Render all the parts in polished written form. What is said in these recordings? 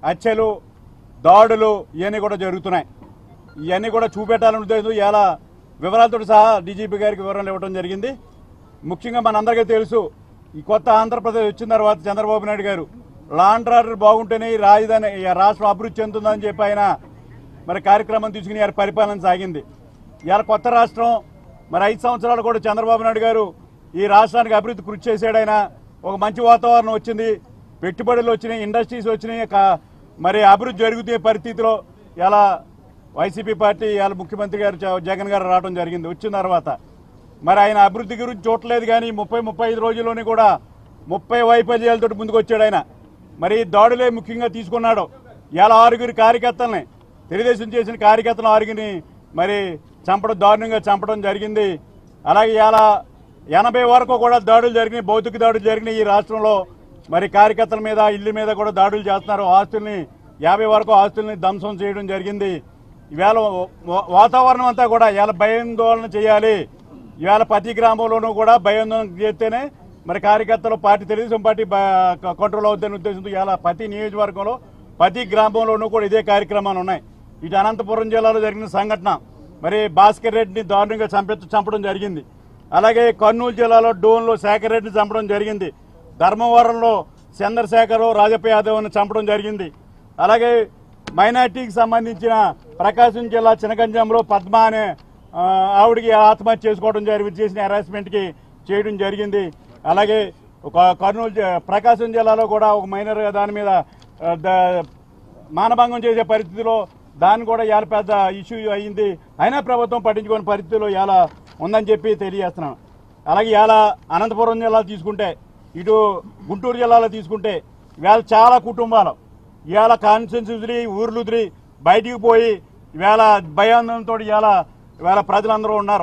హత్యలు దాడులు ఇవన్నీ కూడా జరుగుతున్నాయి. ఇవన్నీ కూడా చూపెట్టాలని ఉద్దేశం ఇలా వివరాలతో సహా డీజీపీ గారికి వివరాలు ఇవ్వడం జరిగింది. ముఖ్యంగా మనందరికీ తెలుసు, ఈ కొత్త ఆంధ్రప్రదేశ్ వచ్చిన తర్వాత చంద్రబాబు నాయుడు గారు లా అండ్ ఆర్డర్ బాగుంటేనే ఈ రాజధాని రాష్ట్రం అభివృద్ధి చెందుతుందని చెప్పి ఆయన మరి కార్యక్రమం తీసుకుని ఆయన పరిపాలన సాగింది. ఇవాళ కొత్త రాష్ట్రం మరి 5 సంవత్సరాలు కూడా చంద్రబాబు నాయుడు గారు ఈ రాష్ట్రానికి అభివృద్ధి కృషి చేశాడు. ఆయన ఒక మంచి వాతావరణం వచ్చింది, పెట్టుబడులు వచ్చినాయి, ఇండస్ట్రీస్ వచ్చినాయి, మరి అభివృద్ధి జరుగుతున్న పరిస్థితిలో ఇలా వైసీపీ పార్టీ ఇవాళ ముఖ్యమంత్రి గారు జగన్ గారు రావడం జరిగింది. వచ్చిన తర్వాత మరి ఆయన అభివృద్ధి గురించి చూడలేదు, కానీ 30-35 రోజుల్లోనే కూడా 30 వైఫల్యాలతో ముందుకు వచ్చాడు ఆయన. మరి దాడులే ముఖ్యంగా తీసుకున్నాడు. ఇలా 6 కార్యకర్తల్ని, తెలుగుదేశం చేసిన కార్యకర్తలు 6 మరి దారుణంగా చంపడం జరిగింది. అలాగే ఇలా 80 వరకు కూడా దాడులు జరిగినాయి, భౌతిక దాడులు జరిగినాయి ఈ రాష్ట్రంలో. మరి కార్యకర్తల మీద, ఇళ్ల మీద కూడా దాడులు చేస్తున్నారు. ఆస్తుల్ని 50 వరకు ఆస్తుల్ని ధ్వంసం చేయడం జరిగింది. ఇవాళ వాతావరణం అంతా కూడా ఇవాళ భయాందోళన చేయాలి. ఇవాళ ప్రతి గ్రామంలోనూ కూడా భయాందోళన చేస్తేనే మరి కార్యకర్తలు పార్టీ, తెలుగుదేశం పార్టీ కంట్రోల్ అవుతుందనే ఉద్దేశంతో ఇవాళ ప్రతి నియోజకవర్గంలో, ప్రతి గ్రామంలోనూ కూడా ఇదే కార్యక్రమాలు ఉన్నాయి. ఇటు అనంతపురం జిల్లాలో జరిగిన సంఘటన, మరి భాస్కర్ రెడ్డిని దారుణంగా చంపడం జరిగింది. అలాగే కర్నూలు జిల్లాలో డోన్లో శేఖర్ రెడ్డిని చంపడం జరిగింది. ధర్మవరంలో చంద్రశేఖర్, రాజప్ప యాదవ్ని చంపడం జరిగింది. అలాగే మైనార్టీకి సంబంధించిన ప్రకాశం జిల్లా చినగంజంలో పద్మ అనే ఆవిడికి ఆత్మహత్య చేసుకోవడం చేసిన హెరాస్మెంట్కి చేయడం జరిగింది. అలాగే ప్రకాశం జిల్లాలో కూడా ఒక మైనర్ దాని మీద మానభంగం చేసే పరిస్థితిలో దాన్ని కూడా ఇవాళ పెద్ద ఇష్యూ అయ్యింది. అయినా ప్రభుత్వం పట్టించుకునే పరిస్థితిలో ఇవాళ ఉందని చెప్పి తెలియజేస్తున్నాను. అలాగే ఇవాళ అనంతపురం జిల్లా తీసుకుంటే, ఇటు గుంటూరు జిల్లాలో తీసుకుంటే ఇవాళ చాలా కుటుంబాలు ఇవాళ కాన్స్టిట్యున్సీ ఊర్లు వదిలి బయటికి పోయి ఇవాళ భయాందోళనతో ఇవాళ ప్రజలందరూ ఉన్నారు.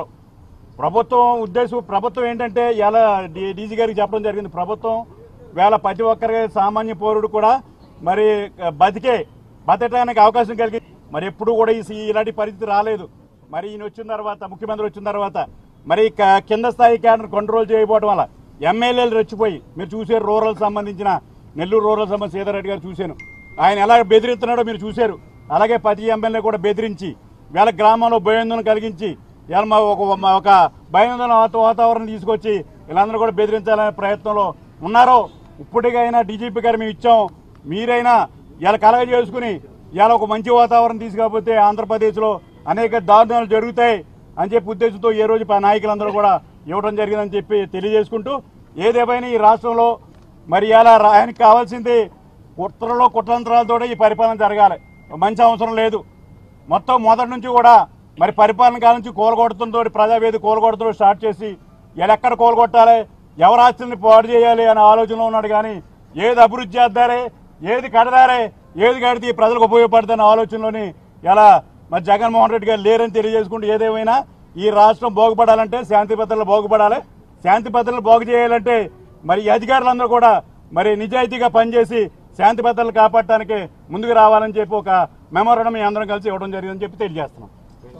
ప్రభుత్వం ఏంటంటే ఇవాళ డీజీ గారికి చెప్పడం జరిగింది. ప్రభుత్వం ఇవాళ ప్రతి ఒక్కరికి సామాన్య పౌరుడు కూడా మరి బతకడానికి అవకాశం కలిగి మరి ఎప్పుడు కూడా ఇలాంటి పరిస్థితి రాలేదు. మరి ఈయన వచ్చిన తర్వాత, ముఖ్యమంత్రి వచ్చిన తర్వాత మరి కింద స్థాయి క్యాడర్ కంట్రోల్ చేయకపోవడం వల్ల ఎమ్మెల్యేలు రెచ్చిపోయి, మీరు చూసారు రూరల్ సంబంధించిన నెల్లూరు రూరల్ సంబంధించిన సీతారెడ్డి గారు చూశాను, ఆయన ఎలా బెదిరిస్తున్నాడో మీరు చూశారు. అలాగే ప్రతి ఎమ్మెల్యే కూడా బెదిరించి వీళ్ళ గ్రామంలో భయాందోళన కలిగించి ఇలా ఒక భయాందోళన వాతావరణం తీసుకొచ్చి వీళ్ళందరూ కూడా బెదిరించాలనే ప్రయత్నంలో ఉన్నారో. ఇప్పటికైనా డీజీపీ గారు మేము ఇచ్చాం, మీరైనా ఇలా కలగ చేసుకుని ఇలా ఒక మంచి వాతావరణం తీసుకపోతే ఆంధ్రప్రదేశ్లో అనేక దారుణాలు జరుగుతాయి అని చెప్పి ఉద్దేశంతో ఏ రోజు నాయకులందరూ కూడా ఇవ్వడం జరిగిందని చెప్పి తెలియజేసుకుంటూ, ఏదేమైనా ఈ రాష్ట్రంలో మరి ఇలా ఆయనకి కావాల్సింది కుట్రంతరాలతో ఈ పరిపాలన జరగాలి. మంచి అవసరం లేదు. మొదటి నుంచి కూడా మరి పరిపాలన కాలం నుంచి కూలగొడుతుందో, ప్రజావేది కూలగొడుతూ స్టార్ట్ చేసి ఇలా ఎక్కడ కూలగొట్టాలి, ఎవరి ఆస్తుల్ని పాడు చేయాలి అనే ఆలోచనలో ఉన్నాడు. కానీ ఏది అభివృద్ధి చేద్దారే, ఏది కడదారే, ఏది కడితే ప్రజలకు ఉపయోగపడుతున్న ఆలోచనలోని ఇలా మరి జగన్మోహన్ రెడ్డి గారు లేరని తెలియజేసుకుంటూ, ఏదేమైనా ఈ రాష్ట్రం బాగుపడాలంటే శాంతి భద్రతలు బాగుపడాలి. శాంతి భద్రతలు బాగు చేయాలంటే మరి అధికారులందరూ కూడా మరి నిజాయితీగా పనిచేసి శాంతి భద్రతలు కాపాడటానికి ముందుకు రావాలని చెప్పి ఒక మెమోరాండం మీ అందరం కలిసి ఇవ్వడం జరిగిందని చెప్పి తెలియజేస్తున్నాం.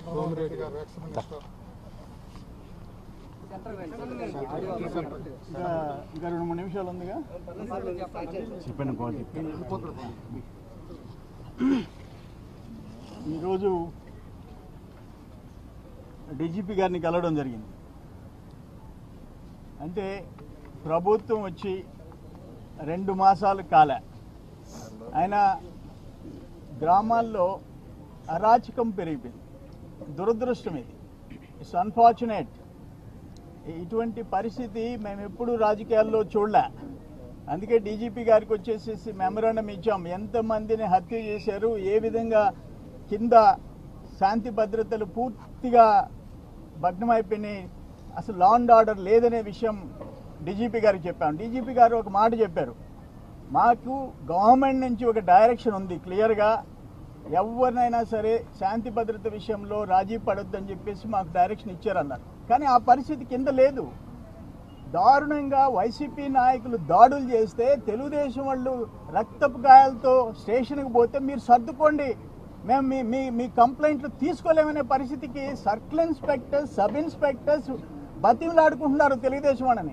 ఇంకా 2-3 నిమిషాలు ఉందిగా చెప్పాను. ఈరోజు డీజీపీ గారిని కలవడం జరిగింది. అంటే ప్రభుత్వం వచ్చి 2 మాసాలు కాలే, ఆయన గ్రామాల్లో అరాచకం పెరిగిపోయింది. దురదృష్టం ఇది. It's unfortunate. ఇటువంటి పరిస్థితి మేము ఎప్పుడు రాజకీయాల్లో చూడలే. అందుకే డీజీపీ గారికి వచ్చేసేసి మెమరాండం ఇచ్చాం. ఎంతమందిని హత్య చేశారు, ఏ విధంగా కింద శాంతి భద్రతలు పూర్తిగా భగ్నమైపోయినాయి, అసలు లా అండ్ ఆర్డర్ లేదనే విషయం డీజీపీ గారికి చెప్పాం. డీజీపీ గారు ఒక మాట చెప్పారు, మాకు గవర్నమెంట్ నుంచి ఒక డైరెక్షన్ ఉంది క్లియర్గా, ఎవరినైనా సరే శాంతి భద్రత విషయంలో రాజీ పడొద్దని చెప్పేసి మాకు డైరెక్షన్ ఇచ్చారన్నారు. కానీ ఆ పరిస్థితి కింద లేదు. దారుణంగా వైసీపీ నాయకులు దాడులు చేస్తే తెలుగుదేశం వాళ్ళు రక్తపు గాయాలతో స్టేషన్కి పోతే మీరు సర్దుకోండి, మేము మీ కంప్లైంట్లు తీసుకోలేమనే పరిస్థితికి circle inspectors, sub inspectors బతిమలాడుకుంటున్నారు Telugu Desam వాళ్ళని.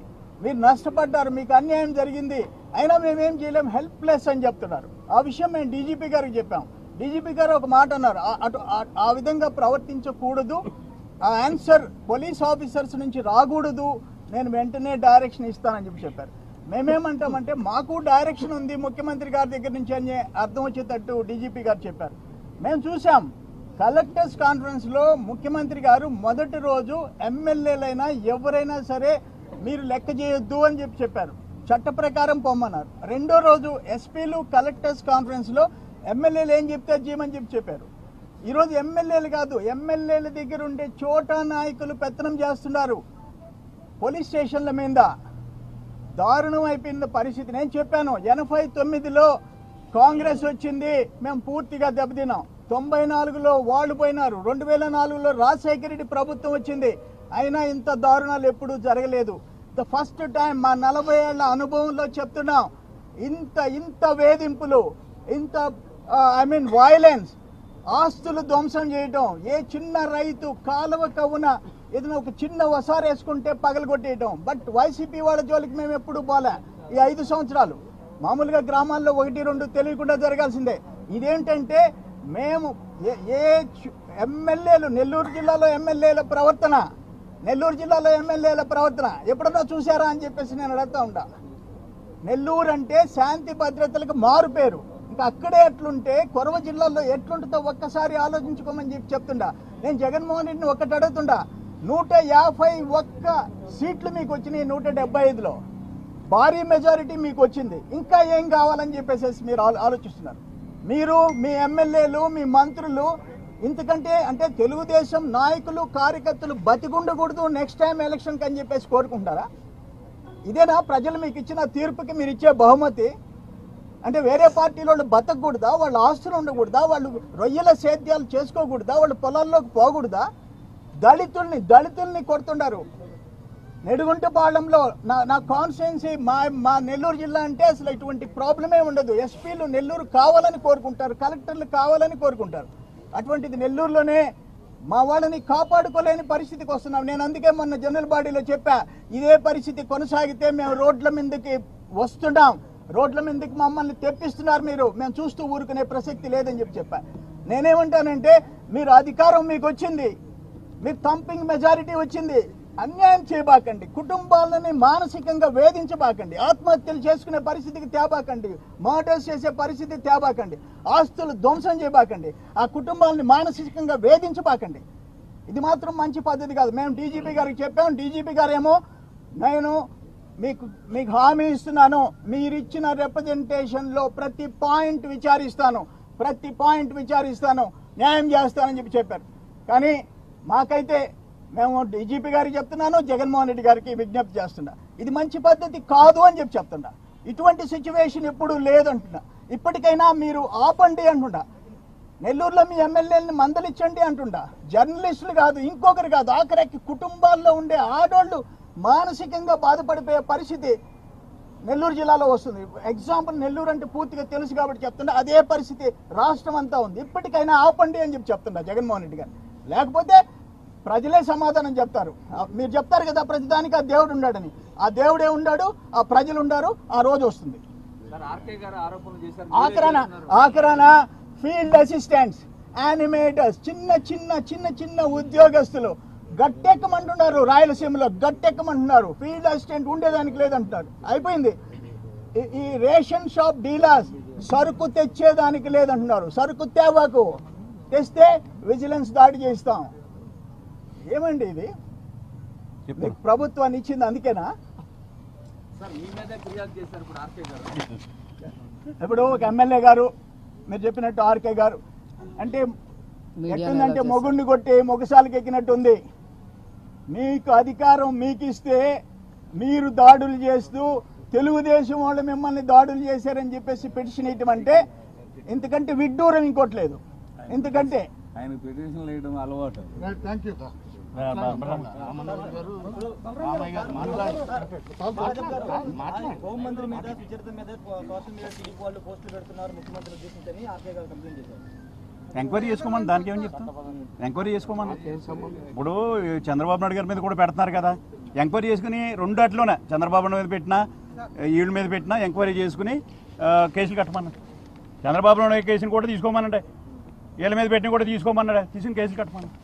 మీరు నష్టపడ్డారు, మీకు అన్యాయం జరిగింది, అయినా మేమేం చేయలేం, హెల్ప్లెస్ అని చెప్తున్నారు. ఆ విషయం మేము డీజీపీ గారికి చెప్పాం. డీజీపీ గారు ఒక మాట అన్నారు, ఆ విధంగా ప్రవర్తించకూడదు, ఆ ఆన్సర్ పోలీస్ ఆఫీసర్స్ నుంచి రాకూడదు, నేను వెంటనే డైరెక్షన్ ఇస్తానని చెప్పారు. మేమేమంటామంటే మాకు డైరెక్షన్ ఉంది ముఖ్యమంత్రి గారి దగ్గర నుంచి అని అర్థం వచ్చేటట్టు డీజీపీ గారు చెప్పారు. మేము చూసాం కలెక్టర్స్ కాన్ఫరెన్స్లో ముఖ్యమంత్రి గారు మొదటి రోజు ఎమ్మెల్యేలైనా ఎవరైనా సరే మీరు లెక్క చేయొద్దు అని చెప్పారు, చట్ట ప్రకారం పొమ్మన్నారు. రెండో రోజు ఎస్పీలు కలెక్టర్స్ కాన్ఫరెన్స్లో ఎమ్మెల్యేలు ఏం చెప్తే చేయమని చెప్పారు. ఈరోజు ఎమ్మెల్యేలు కాదు, ఎమ్మెల్యేల దగ్గర ఉండే చోటా నాయకులు పెత్తనం చేస్తున్నారు పోలీస్ స్టేషన్ల మీద. దారుణం అయిపోయింది పరిస్థితి. నేను చెప్పాను 89లో కాంగ్రెస్ వచ్చింది, మేము పూర్తిగా దెబ్బతిన్నాం. 94లో వాళ్ళు పోయినారు, 2004లో రాజశేఖర రెడ్డి ప్రభుత్వం వచ్చింది, అయినా ఇంత దారుణాలు ఎప్పుడూ జరగలేదు. ద ఫస్ట్ టైం మా 40 ఏళ్ల అనుభవంలో చెప్తున్నాం, ఇంత వేధింపులు, ఇంత వైలెన్స్, ఆస్తులు ధ్వంసం చేయటం, ఏ చిన్న రైతు కాలువ కవున ఏదైనా ఒక చిన్న వసారు వేసుకుంటే పగలగొట్టేయటం. బట్ వైసీపీ వాళ్ళ జోలికి మేము ఎప్పుడు పోలే. ఈ 5 సంవత్సరాలు మామూలుగా గ్రామాల్లో 1-2 తెలియకుండా జరగాల్సిందే. ఇదేంటంటే మేము ఏ ఎమ్మెల్యేలు నెల్లూరు జిల్లాలో ఎమ్మెల్యేల ప్రవర్తన ఎప్పుడన్నా చూసారా అని చెప్పేసి నేను అడుగుతా ఉంటా. నెల్లూరు అంటే శాంతి భద్రతలకు మారు పేరు. ఇంకా అక్కడే ఎట్లుంటే కొరవ జిల్లాలో ఎట్లుంటుందో ఒక్కసారి ఆలోచించుకోమని చెప్తుండా. నేను జగన్మోహన్ రెడ్డిని ఒక్కటి అడుగుతుండా, 151 సీట్లు మీకు వచ్చినాయి 175లో, భారీ మెజారిటీ మీకు వచ్చింది, ఇంకా ఏం కావాలని చెప్పేసి మీరు ఆలోచిస్తున్నారు. మీరు మీ ఎమ్మెల్యేలు మీ మంత్రులు ఇంతకంటే అంటే తెలుగుదేశం నాయకులు కార్యకర్తలు బతికుండకూడదు నెక్స్ట్ టైం ఎలక్షన్కి అని చెప్పేసి కోరుకుంటారా? ఇదేనా ప్రజలు మీకు ఇచ్చిన తీర్పుకి మీరు ఇచ్చే బహుమతి? అంటే వేరే పార్టీలో వాళ్ళు బతకూడదా, వాళ్ళ ఆస్తులు ఉండకూడదా, వాళ్ళు రొయ్యల సేద్యాలు చేసుకోకూడదా, వాళ్ళు పొలాల్లోకి పోకూడదా? దళితుల్ని కొడుతుండారు. నెడుగుంటపాళెంలో నా కాన్స్టిట్యున్సీ మా నెల్లూరు జిల్లా అంటే అసలు ఇటువంటి ప్రాబ్లమే ఉండదు. ఎస్పీలు నెల్లూరు కావాలని కోరుకుంటారు, కలెక్టర్లు కావాలని కోరుకుంటారు. అటువంటిది నెల్లూరులోనే మా వాళ్ళని కాపాడుకోలేని పరిస్థితికి వస్తున్నాం. నేను అందుకే మొన్న జనరల్ బాడీలో చెప్పా, ఇదే పరిస్థితి కొనసాగితే మేము రోడ్ల మీదకి వస్తున్నాం, రోడ్ల మీదకి మమ్మల్ని తెప్పిస్తున్నారు మీరు, మేము చూస్తూ ఊరుకునే ప్రసక్తి లేదని చెప్పా. నేనేమంటానంటే మీరు అధికారం మీకు వచ్చింది, మీకు థంపింగ్ మెజారిటీ వచ్చింది, అన్యాయం చేయబాకండి, కుటుంబాలని మానసికంగా వేధించబాకండి, ఆత్మహత్యలు చేసుకునే పరిస్థితికి తేబాకండి, మర్డర్స్ చేసే పరిస్థితి తేబాకండి, ఆస్తులు ధ్వంసం చేయబాకండి, ఆ కుటుంబాలని మానసికంగా వేధించబాకండి. ఇది మాత్రం మంచి పద్ధతి కాదు. మేము డీజీపీ గారికి చెప్పాం. డీజీపీ గారేమో నేను మీకు హామీ ఇస్తున్నాను, మీరిచ్చిన రిప్రజెంటేషన్లో ప్రతి పాయింట్ విచారిస్తాను, న్యాయం చేస్తానని చెప్పారు. కానీ మాకైతే మేము డీజీపీ గారికి చెప్తున్నాను, జగన్మోహన్ రెడ్డి గారికి విజ్ఞప్తి చేస్తున్నా, ఇది మంచి పద్ధతి కాదు అని చెప్తున్నా. ఇటువంటి సిచ్యువేషన్ ఎప్పుడు లేదంటున్నా. ఇప్పటికైనా మీరు ఆపండి అంటుండా. నెల్లూరులో మీ ఎమ్మెల్యేలని మందలించండి అంటుండా. జర్నలిస్టులు కాదు, ఇంకొకరు కాదు, ఆఖరికి కుటుంబాల్లో ఉండే ఆడోళ్ళు మానసికంగా బాధపడిపోయే పరిస్థితి నెల్లూరు జిల్లాలో వస్తుంది. ఎగ్జాంపుల్ నెల్లూరు అంటే పూర్తిగా తెలుసు కాబట్టి చెప్తున్నా, అదే పరిస్థితి రాష్ట్రం అంతా ఉంది. ఇప్పటికైనా ఆపండి అని చెప్తున్నా జగన్మోహన్ రెడ్డి గారు. లేకపోతే ప్రజలే సమాధానం చెప్తారు. మీరు చెప్తారు కదా ప్రతిదానికి ఆ దేవుడు ఉన్నాడని, ఆ దేవుడే ఉన్నాడు, ఆ ప్రజలు ఉన్నారు, ఆ రోజు వస్తుంది. ఆఖరాన ఫీల్డ్ అసిస్టెంట్స్, యానిమేటర్స్, చిన్న ఉద్యోగస్తులు గట్టెక్కమంటున్నారు. రాయలసీమలో గట్టెక్కమంటున్నారు. ఫీల్డ్ అసిస్టెంట్ ఉండేదానికి లేదంటున్నారు. అయిపోయింది. ఈ రేషన్ షాప్ డీలర్స్ సరుకు తెచ్చేదానికి లేదంటున్నారు. సరుకు తేవాకు, తెస్తే విజిలెన్స్ దాడి చేస్తాం. ఏమండి ఇది? మీకు ప్రభుత్వాన్ని ఇచ్చింది అందుకేనా? ఇప్పుడు ఒక ఎమ్మెల్యే గారు మీరు చెప్పినట్టు ఆర్కే గారు అంటే ఎట్టుందంటే మొగుడిని కొట్టి మొగసాలకి ఎక్కినట్టు ఉంది. మీకు అధికారం మీకు ఇస్తే మీరు దాడులు చేస్తూ తెలుగుదేశం వాళ్ళు మిమ్మల్ని దాడులు చేశారని చెప్పేసి పిటిషన్ ఇవ్వడం అంటే ఇంతకంటే విడ్డూరం ఇంకోట్లేదు. ఎందుకంటే ఆయన పిటిషన్ వేయడం అలవాటు. హోంమంత్రి మీద సుచరిత మీద సోషల్ మీడియా టీడీపీ వాళ్ళు పోస్టులు పెడుతున్నారు, ముఖ్యమంత్రి ఉద్దేశించని ఆర్కే గారు కంప్లైంట్ చేశారు. ఎంక్వైరీ చేసుకోమని దానికి ఏమని చెప్తాం? ఎంక్వైరీ చేసుకోమని. ఇప్పుడు చంద్రబాబు నాయుడు గారి మీద కూడా పెడుతున్నారు కదా, ఎంక్వైరీ చేసుకుని రెండట్లోనే చంద్రబాబు మీద పెట్టినా వీళ్ళ మీద పెట్టినా ఎంక్వైరీ చేసుకుని కేసులు కట్టమన్నాడు. చంద్రబాబు నాయుడు కేసుని కూడా తీసుకోమన్నాడే, వీళ్ళ మీద పెట్టిన కూడా తీసుకోమన్నాడే, తీసుకుని కేసులు కట్టమన్నాడు.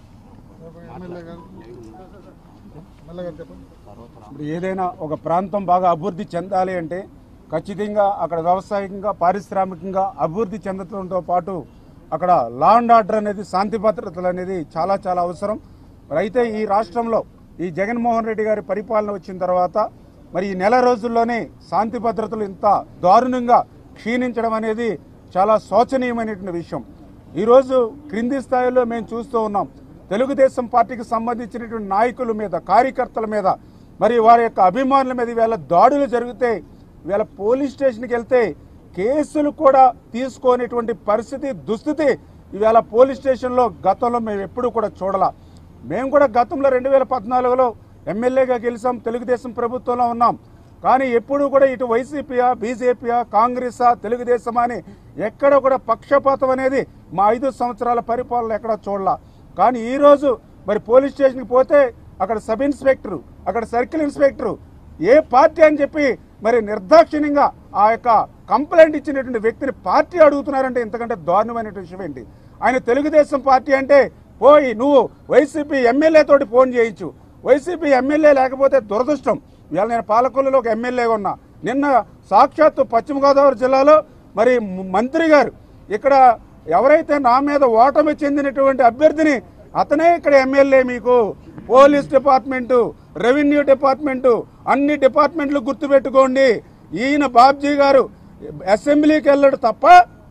ఇప్పుడు ఏదైనా ఒక ప్రాంతం బాగా అభివృద్ధి చెందాలి అంటే ఖచ్చితంగా అక్కడ వ్యవసాయకంగా పారిశ్రామికంగా అభివృద్ధి చెందడంతో పాటు అక్కడ లా అండ్ ఆర్డర్ అనేది శాంతి భద్రతలు అనేది చాలా చాలా అవసరం. మరి అయితే ఈ రాష్ట్రంలో ఈ జగన్మోహన్ రెడ్డి గారి పరిపాలన వచ్చిన తర్వాత మరి ఈ నెల రోజుల్లోనే శాంతి భద్రతలు ఇంత దారుణంగా క్షీణించడం అనేది చాలా శోచనీయమైనటువంటి విషయం. ఈరోజు క్రింది స్థాయిలో మేము చూస్తూ ఉన్నాం. తెలుగుదేశం పార్టీకి సంబంధించినటువంటి నాయకుల మీద, కార్యకర్తల మీద, మరి వారి యొక్క అభిమానుల మీద ఈవేళ దాడులు జరిగితే ఈవేళ పోలీస్ స్టేషన్కి వెళ్తే కేసులు కూడా తీసుకోనేటువంటి పరిస్థితి, దుస్థితి ఈవేళ పోలీస్ స్టేషన్లో గతంలో మేము ఎప్పుడూ కూడా చూడాల. మేము కూడా గతంలో 2014లో ఎమ్మెల్యేగా గెలిచాం, తెలుగుదేశం ప్రభుత్వంలో ఉన్నాం. కానీ ఎప్పుడూ కూడా ఇటు వైసీపీయా, బీజేపీయా, కాంగ్రెసా, తెలుగుదేశమా అని ఎక్కడ కూడా పక్షపాతం అనేది మా 5 సంవత్సరాల పరిపాలన ఎక్కడ చూడాల. కానీ ఈరోజు మరి పోలీస్ స్టేషన్కి పోతే అక్కడ సబ్ ఇన్స్పెక్టరు, అక్కడ సర్కిల్ ఇన్స్పెక్టరు ఏ పార్టీ అని చెప్పి మరి నిర్దాక్షిణ్యంగా ఆ యొక్క కంప్లైంట్ ఇచ్చినటువంటి వ్యక్తిని పార్టీ అడుగుతున్నారంటే ఇంతకంటే దారుణమైనటువంటి విషయం ఏంటి? ఆయన తెలుగుదేశం పార్టీ అంటే పోయి నువ్వు వైసీపీ ఎమ్మెల్యే తోటి ఫోన్ చేయించు. వైసీపీ ఎమ్మెల్యే లేకపోతే దురదృష్టం. ఇవాళ నేను పాలకొల్లులో ఒక ఎమ్మెల్యేగా ఉన్నా. నిన్న సాక్షాత్తు పశ్చిమ గోదావరి జిల్లాలో మరి మంత్రి గారు ఇక్కడ ఎవరైతే నా మీద ఓటమి చెందినటువంటి అభ్యర్థిని అతనే ఇక్కడ ఎమ్మెల్యే. మీకు పోలీస్ డిపార్ట్మెంటు, రెవెన్యూ డిపార్ట్మెంటు, అన్ని డిపార్ట్మెంట్లు గుర్తుపెట్టుకోండి. ఈయన బాబ్జీ గారు అసెంబ్లీకి వెళ్ళడు తప్ప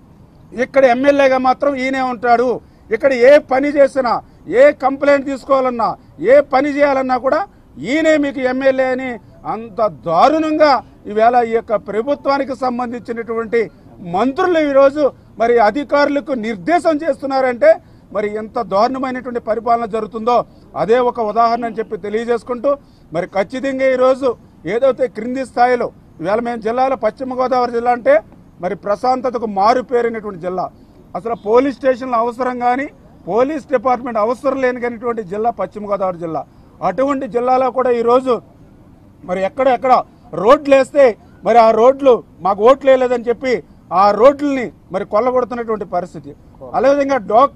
ఇక్కడ ఎమ్మెల్యేగా మాత్రం ఈయనే ఉంటాడు. ఇక్కడ ఏ పని చేసినా, ఏ కంప్లైంట్ తీసుకోవాలన్నా, ఏ పని చేయాలన్నా కూడా ఈయనే మీకు ఎమ్మెల్యే అని అంత దారుణంగా ఈవేళ ఈ యొక్క ప్రభుత్వానికి సంబంధించినటువంటి మంత్రులు ఈరోజు మరి అధికారులకు నిర్దేశం చేస్తున్నారంటే మరి ఎంత దారుణమైనటువంటి పరిపాలన జరుగుతుందో అదే ఒక ఉదాహరణ అని చెప్పి తెలియజేసుకుంటూ మరి ఖచ్చితంగా ఈరోజు ఏదైతే క్రింది స్థాయిలో ఈవేళ మేము జిల్లాలో పశ్చిమ గోదావరి జిల్లా అంటే మరి ప్రశాంతతకు మారుపేరినటువంటి జిల్లా. అసలు పోలీస్ స్టేషన్లు అవసరం కానీ, పోలీస్ డిపార్ట్మెంట్ అవసరం లేని కానిటువంటి జిల్లా పశ్చిమ గోదావరి జిల్లా. అటువంటి జిల్లాలో కూడా ఈరోజు మరి ఎక్కడ రోడ్లు వేస్తే మరి ఆ రోడ్లు మాకు ఓట్లు వేయలేదని చెప్పి ఆ రోడ్లని మరి కొల్లగొడుతున్నటువంటి పరిస్థితి. అదేవిధంగా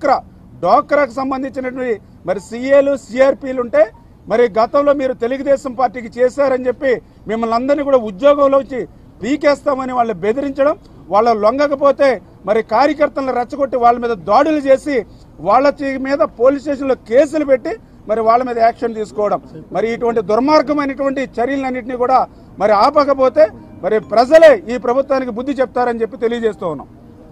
డోక్రాకు సంబంధించినటువంటి మరి సీఏలు, సిఆర్పీలు ఉంటే మరి గతంలో మీరు తెలుగుదేశం పార్టీకి చేశారని చెప్పి మిమ్మల్ని అందరినీ కూడా ఉద్యోగంలోంచి పీకేస్తామని వాళ్ళు బెదిరించడం, వాళ్ళు లొంగకపోతే మరి కార్యకర్తలను రెచ్చగొట్టి వాళ్ళ మీద దాడులు చేసి వాళ్ళ మీద పోలీస్ స్టేషన్లో కేసులు పెట్టి మరి వాళ్ళ మీద యాక్షన్ తీసుకోవడం, మరి ఇటువంటి దుర్మార్గమైనటువంటి చర్యలన్నింటినీ కూడా మరి ఆపకపోతే మరి ప్రజలే ఈ ప్రభుత్వానికి బుద్ధి చెప్తారని చెప్పి తెలియజేస్తూ ఉన్నాం.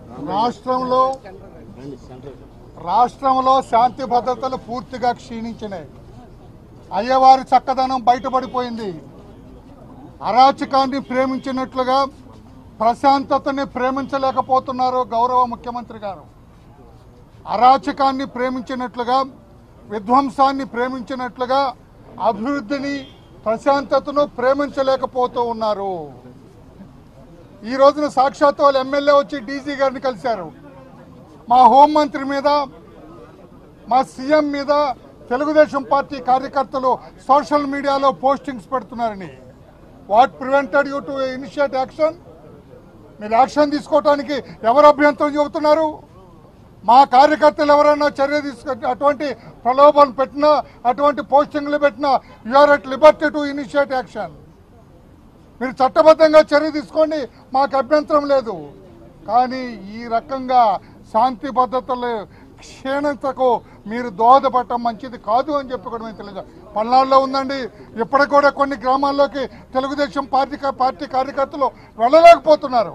రాష్ట్రంలో శాంతి భద్రతలు పూర్తిగా క్షీణించినాయి. అయ్యవారి చక్కదనం బయటపడిపోయింది. అరాచకాన్ని ప్రేమించినట్లుగా ప్రశాంతతని ప్రేమించలేకపోతున్నారు గౌరవ ముఖ్యమంత్రి గారు. అరాచకాన్ని ప్రేమించినట్లుగా, విధ్వంసాన్ని ప్రేమించినట్లుగా అభివృద్ధిని, ప్రశాంతతను ప్రేమించలేకపోతూ ఉన్నారు. ఈ రోజున సాక్షాత్ వాళ్ళు ఎమ్మెల్యే వచ్చి డీజీ గారిని కలిశారు. మా హోంమంత్రి మీద, మా సీఎం మీద తెలుగుదేశం పార్టీ కార్యకర్తలు సోషల్ మీడియాలో పోస్టింగ్స్ పెడుతున్నారని. What prevented you to initiate action? మీరు యాక్షన్ తీసుకోవటానికి ఎవరు అభ్యంతరం చెబుతున్నారు? మా కార్యకర్తలు ఎవరైనా చర్య తీసుకుంటే, అటువంటి ప్రలోభాలు పెట్టినా, అటువంటి పోస్టింగ్లు పెట్టినా, you are at liberty to initiate action. మీరు చట్టబద్ధంగా చర్య తీసుకోండి, మాకు అభ్యంతరం లేదు. కానీ ఈ రకంగా శాంతి భద్రతలు క్షీణతకు మీరు దోహదపడటం మంచిది కాదు అని చెప్పి కూడా మేము తెలియదు. పల్నాడులో ఉందండి, ఇప్పటికి కూడా కొన్ని గ్రామాల్లోకి తెలుగుదేశం పార్టీ కార్యకర్తలు వెళ్ళలేకపోతున్నారు.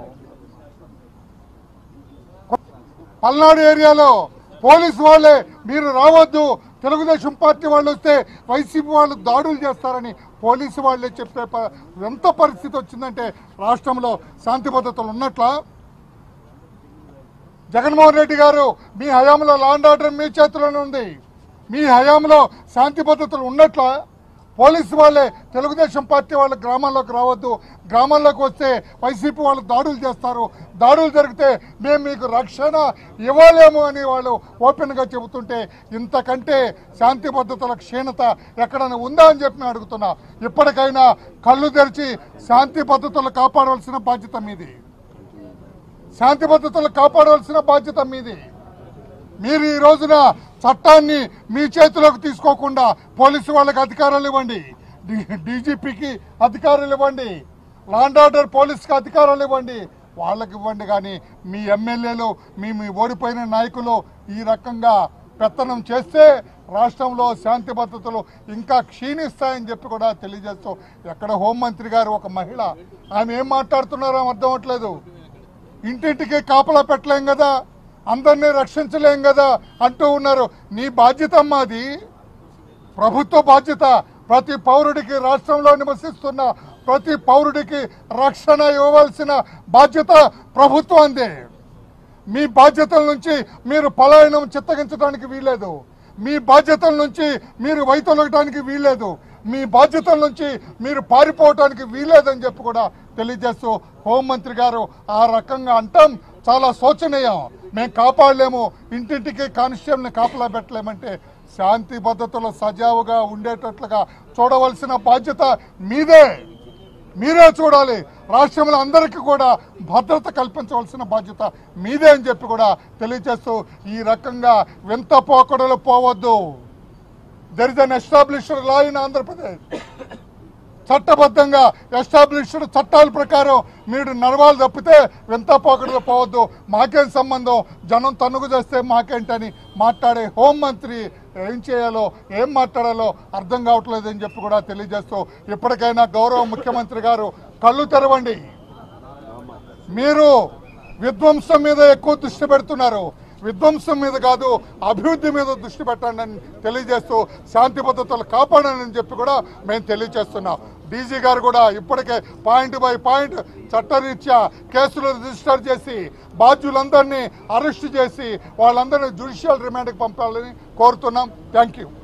పల్నాడు ఏరియాలో పోలీసు వాళ్ళే మీరు రావద్దు, తెలుగుదేశం పార్టీ వాళ్ళు వస్తే వైసీపీ వాళ్ళు దాడులు చేస్తారని పోలీసు వాళ్ళే చెప్పే ఎంత పరిస్థితి వచ్చిందంటే రాష్ట్రంలో శాంతి భద్రతలు ఉన్నట్లా? జగన్మోహన్ రెడ్డి గారు మీ హయాంలో లా అండ్ ఆర్డర్ మీ చేతిలోనే ఉంది. మీ హయాంలో శాంతి భద్రతలు ఉన్నట్లా? పోలీసు వాళ్ళే తెలుగుదేశం పార్టీ వాళ్ళ గ్రామాల్లోకి రావద్దు, గ్రామాల్లోకి వస్తే వైసీపీ వాళ్ళు దాడులు చేస్తారు, దాడులు జరిగితే మేము మీకు రక్షణ ఇవ్వలేము అని వాళ్ళు ఓపెన్గా చెబుతుంటే ఇంతకంటే శాంతి భద్రతల క్షీణత ఎక్కడైనా ఉందా అని చెప్పి నేను అడుగుతున్నా. ఇప్పటికైనా కళ్ళు తెరిచి శాంతి భద్రతలు కాపాడవలసిన బాధ్యత మీది, శాంతి భద్రతలు కాపాడవలసిన బాధ్యత మీది. మీరు ఈ రోజున చట్టాన్ని మీ చేతిలోకి తీసుకోకుండా పోలీసు వాళ్ళకి అధికారాలు ఇవ్వండి, డీజీపీకి అధికారాలు ఇవ్వండి, లా అండ్ ఆర్డర్ పోలీస్కి అధికారాలు ఇవ్వండి, వాళ్ళకి ఇవ్వండి. కానీ మీ ఎమ్మెల్యేలు మీ ఓడిపోయిన నాయకులు ఈ రకంగా పెత్తనం చేస్తే రాష్ట్రంలో శాంతి భద్రతలు ఇంకా క్షీణిస్తాయని చెప్పి కూడా తెలియజేస్తూ, ఎక్కడ హోంమంత్రి గారు ఒక మహిళ, ఆమె ఏం మాట్లాడుతున్నారో అర్థం అవట్లేదు. ఇంటింటికి కాపలా పెట్టలేం కదా, అందరినీ రక్షించలేం కదా అంటూ ఉన్నారు. నీ బాధ్యత అమ్మాది, ప్రభుత్వ బాధ్యత. ప్రతి పౌరుడికి, రాష్ట్రంలో నివసిస్తున్న ప్రతి పౌరుడికి రక్షణ ఇవ్వవలసిన బాధ్యత ప్రభుత్వందే. మీ బాధ్యతల నుంచి మీరు పలాయనం చిత్తగించడానికి వీల్లేదు, మీ బాధ్యతల నుంచి మీరు వైతొలగటానికి వీల్లేదు, మీ బాధ్యతల నుంచి మీరు పారిపోవటానికి వీల్లేదని చెప్పి కూడా తెలియజేస్తూ, హోంమంత్రి గారు ఆ రకంగా అంటాం చాలా శోచనీయం. మేము కాపాడలేము, ఇంటింటికి కానిస్టేబుల్ని కాపలా పెట్టలేమంటే శాంతి భద్రతలు సజావుగా ఉండేటట్లుగా చూడవలసిన బాధ్యత మీదే, మీరే చూడాలి. రాష్ట్రంలో అందరికీ కూడా భద్రత కల్పించవలసిన బాధ్యత మీదే అని చెప్పి కూడా తెలియజేస్తూ, ఈ రకంగా వింత పోకడలు పోవద్దు. There is an established law in Andhra Pradesh. చట్టబద్ధంగా ఎస్టాబ్లిష్డ్ చట్టాల ప్రకారం మీరు నడవాలి తప్పితే వింత పోకడలు పోవద్దు. మాకేం సంబంధం, జనం తన్నుకు చేస్తే మాకేంటని మాట్లాడే హోంమంత్రి ఏం చేయాలో ఏం మాట్లాడాలో అర్థం కావట్లేదని చెప్పి కూడా తెలియజేస్తూ, ఇప్పటికైనా గౌరవ ముఖ్యమంత్రి గారు కళ్ళు తెరవండి. మీరు విధ్వంసం మీద ఎక్కువ దృష్టి పెడుతున్నారు, విధ్వంసం మీద కాదు అభివృద్ధి మీద దృష్టి పెట్టండి అని తెలియజేస్తూ, శాంతి భద్రతలు కాపాడని చెప్పి కూడా మేము తెలియజేస్తున్నాం. డీజీ గారు కూడా ఇప్పటికే పాయింట్ బై పాయింట్ చట్టరీత్యా కేసులు రిజిస్టర్ చేసి బాధ్యులందరినీ అరెస్టు చేసి వాళ్ళందరినీ జ్యుడిషియల్ రిమాండ్కి పంపాలని కోరుతున్నాం. Thank you.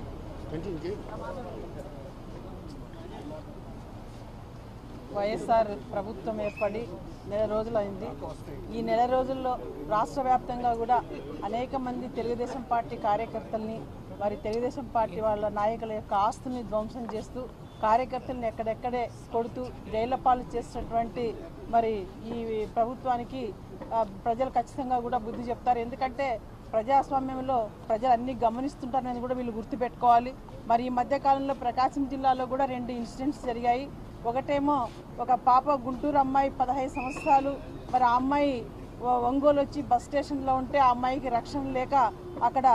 వైఎస్ఆర్ ప్రభుత్వం ఏర్పడి నెల రోజులైంది. ఈ నెల రోజుల్లో రాష్ట్ర వ్యాప్తంగా కూడా అనేక మంది తెలుగుదేశం పార్టీ కార్యకర్తల్ని, మరి తెలుగుదేశం పార్టీ వాళ్ళ నాయకుల యొక్క ఆస్తుల్ని ధ్వంసం చేస్తూ కార్యకర్తలను ఎక్కడెక్కడే కొడుతూ జైళ్ల పాలు చేసినటువంటి మరి ఈ ప్రభుత్వానికి ప్రజలు ఖచ్చితంగా కూడా బుద్ధి చెప్తారు. ఎందుకంటే ప్రజాస్వామ్యంలో ప్రజలు అన్ని గమనిస్తుంటారని కూడా వీళ్ళు గుర్తుపెట్టుకోవాలి. మరి ఈ మధ్యకాలంలో ప్రకాశం జిల్లాలో కూడా 2 ఇన్సిడెంట్స్ జరిగాయి. ఒకటేమో ఒక పాప, గుంటూరు అమ్మాయి 15 సంవత్సరాలు, మరి ఆ అమ్మాయి ఒంగోలు వచ్చి బస్ స్టేషన్లో ఉంటే ఆ అమ్మాయికి రక్షణ లేక అక్కడ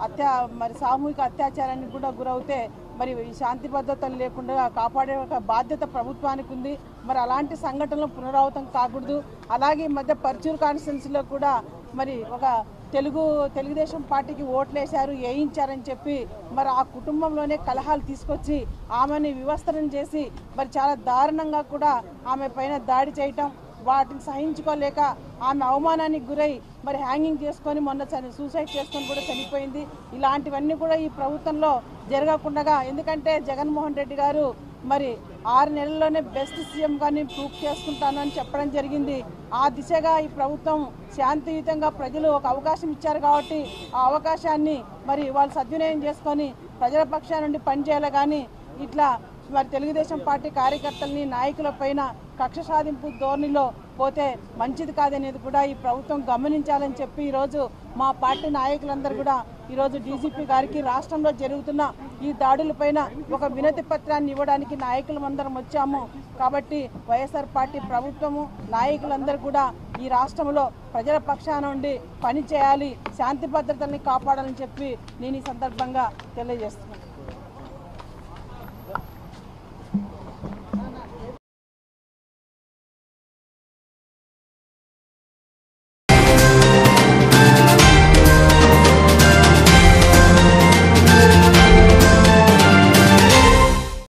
మరి సామూహిక అత్యాచారానికి కూడా గురవుతే మరి శాంతి భద్రతలు లేకుండా కాపాడే ఒక బాధ్యత ప్రభుత్వానికి ఉంది. మరి అలాంటి సంఘటనలు పునరావృతం కాకూడదు. అలాగే ఈ మధ్య పర్చూరు కాన్స్టిట్యున్సీలో కూడా మరి ఒక తెలుగుదేశం పార్టీకి ఓట్లేశారు, వేయించారని చెప్పి మరి ఆ కుటుంబంలోనే కలహాలు తీసుకొచ్చి ఆమెని వివస్త్రం చేసి మరి చాలా దారుణంగా కూడా ఆమె పైన దాడి చేయటం, వాటిని సహించుకోలేక ఆమె అవమానానికి గురై మరి హ్యాంగింగ్ చేసుకొని మొన్న సూసైడ్ చేసుకొని కూడా చనిపోయింది. ఇలాంటివన్నీ కూడా ఈ ప్రభుత్వంలో జరగకుండా, ఎందుకంటే జగన్మోహన్ రెడ్డి గారు మరి 6 నెలల్లోనే బెస్ట్ సీఎంగా నేను ప్రూవ్ చేసుకుంటానని చెప్పడం జరిగింది. ఆ దిశగా ఈ ప్రభుత్వం శాంతియుతంగా ప్రజలు ఒక అవకాశం ఇచ్చారు కాబట్టి ఆ అవకాశాన్ని మరి వాళ్ళు సద్వినియోగం చేసుకొని ప్రజల పక్షాన నుండి పనిచేయాలి. కానీ ఇట్లా మరి తెలుగుదేశం పార్టీ కార్యకర్తల్ని, నాయకుల పైన కక్ష సాధింపు ధోరణిలో పోతే మంచిది కాదనేది కూడా ఈ ప్రభుత్వం గమనించాలని చెప్పి ఈరోజు మా పార్టీ నాయకులందరూ కూడా ఈరోజు డీజీపీ గారికి రాష్ట్రంలో జరుగుతున్న ఈ దాడులపైన ఒక వినతి పత్రాన్ని ఇవ్వడానికి నాయకులందరం వచ్చాము. కాబట్టి వైఎస్ఆర్ పార్టీ ప్రభుత్వము, నాయకులందరూ కూడా ఈ రాష్ట్రంలో ప్రజల పక్షాన నుండి పని చేయాలి, శాంతి భద్రతల్ని కాపాడాలని చెప్పి నేను ఈ సందర్భంగా తెలియజేస్తున్నాను.